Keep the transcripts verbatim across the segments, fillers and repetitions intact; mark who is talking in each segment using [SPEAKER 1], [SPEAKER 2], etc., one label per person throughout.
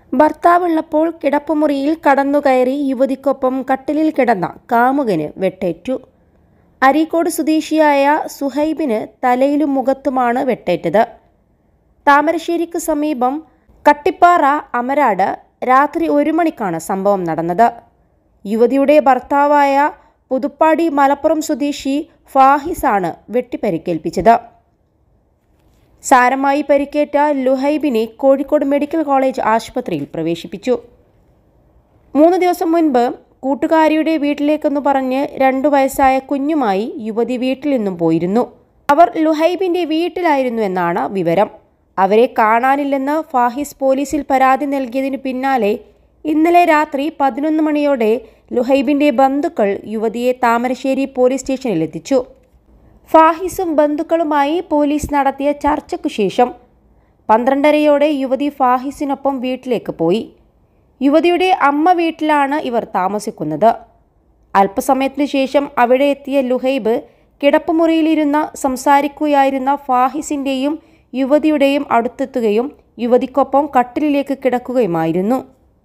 [SPEAKER 1] ഭർത്താവുള്ളപ്പോൾ കിടപ്പുമുറിയിൽ കടന്നുകയറി യുവതിക്കൊപ്പം കട്ടിലിൽ കിടന്ന കാമുകന് വെട്ടേറ്റു. അരീക്കോട് സ്വദേശിയായ സുഹൈബിന് തലയിലും മുഖത്തുമാണ് വെട്ടേറ്റത്. താമരശ്ശേരിക്ക് സമീപം കട്ടിപ്പാറ അമരാട് രാത്രി ഒരു മണിക്കാണ് സംഭവം നടന്നത്. യുവതിയുടെ ഭർത്താവായ പുതുപ്പാടി മലപ്പുറം സ്വദേശി ഫാഹിസാണ് വെട്ടിപ്പരിക്കേൽപ്പിച്ചത്. സാരമായി പരിക്കേറ്റ ലുഹൈബിനെ കോഴിക്കോട് മെഡിക്കൽ കോളേജ് ആശുപത്രിയിൽ പ്രവേശിപ്പിച്ചു. മൂന്ന് ദിവസം മുൻപ് കൂട്ടുകാരിയുടെ വീട്ടിലേക്കെന്ന് പറഞ്ഞ് രണ്ടു വയസ്സായ കുഞ്ഞുമായി യുവതി വീട്ടിൽ നിന്നും പോയിരുന്നു. അവർ ലുഹൈബിന്റെ വീട്ടിലായിരുന്നു എന്നാണ് വിവരം. അവരെ കാണാനില്ലെന്ന് ഫാഹിസ് പോലീസിൽ പരാതി നൽകിയതിനു പിന്നാലെ ഇന്നലെ രാത്രി പതിനൊന്ന് മണിയോടെ ലുഹൈബിന്റെ ബന്ധുക്കൾ യുവതിയെ താമരശ്ശേരി പോലീസ് സ്റ്റേഷനിലെത്തിച്ചു. ഫാഹിസും ബന്ധുക്കളുമായി പോലീസ് നടത്തിയ ചർച്ചയ്ക്കു ശേഷം പന്ത്രണ്ടരയോടെ യുവതി ഫാഹിസിനൊപ്പം വീട്ടിലേക്ക് പോയി. യുവതിയുടെ അമ്മ വീട്ടിലാണ് ഇവർ താമസിക്കുന്നത്. അല്പസമയത്തിനു ശേഷം അവിടെ എത്തിയ ലുഹൈബ് കിടപ്പുമുറിയിലിരുന്ന സംസാരിക്കുകയായിരുന്ന ഫാഹിസിന്റെയും യുവതിയുടെയും അടുത്തെത്തുകയും യുവതിക്കൊപ്പം കട്ടിലിലേക്ക് കിടക്കുകയുമായിരുന്നു.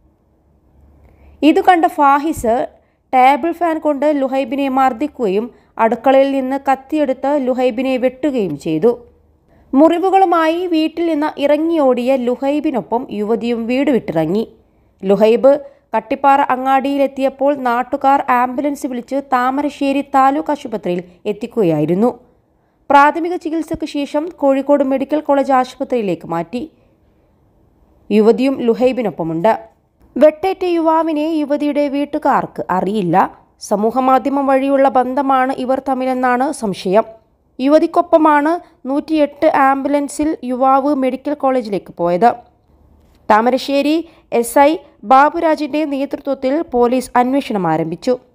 [SPEAKER 1] ഇതു കണ്ട ഫാഹിസ് ടേബിൾ ഫാൻ കൊണ്ട് ലുഹൈബിനെ മർദ്ദിക്കുകയും അടുക്കളയിൽ നിന്ന് കത്തിയെടുത്ത് ലുഹൈബിനെ വെട്ടുകയും ചെയ്തു. മുറിവുകളുമായി വീട്ടിൽ നിന്ന് ഇറങ്ങിയോടിയ ലുഹൈബിനൊപ്പം യുവതിയും വീട് വിട്ടിറങ്ങി. ലുഹൈബ് കട്ടിപ്പാറ അങ്ങാടിയിലെത്തിയപ്പോൾ നാട്ടുകാർ ആംബുലൻസ് വിളിച്ച് താമരശ്ശേരി താലൂക്ക് ആശുപത്രിയിൽ എത്തിക്കുകയായിരുന്നു. പ്രാഥമിക ചികിത്സയ്ക്ക് ശേഷം കോഴിക്കോട് മെഡിക്കൽ കോളേജ് ആശുപത്രിയിലേക്ക് മാറ്റി. യുവതിയും ലുഹൈബിനൊപ്പമുണ്ട്. വെട്ടേറ്റ യുവാവിനെ യുവതിയുടെ വീട്ടുകാർക്ക് അറിയില്ല. സമൂഹമാധ്യമം വഴിയുള്ള ബന്ധമാണ് ഇവർ തമ്മിലെന്നാണ് സംശയം. യുവതിക്കൊപ്പമാണ് നൂറ്റിയെട്ട് ആംബുലൻസിൽ യുവാവ് മെഡിക്കൽ കോളേജിലേക്ക് പോയത്. താമരശ്ശേരി എസ് ഐ ബാബുരാജിന്റെ നേതൃത്വത്തിൽ പോലീസ് അന്വേഷണം ആരംഭിച്ചു.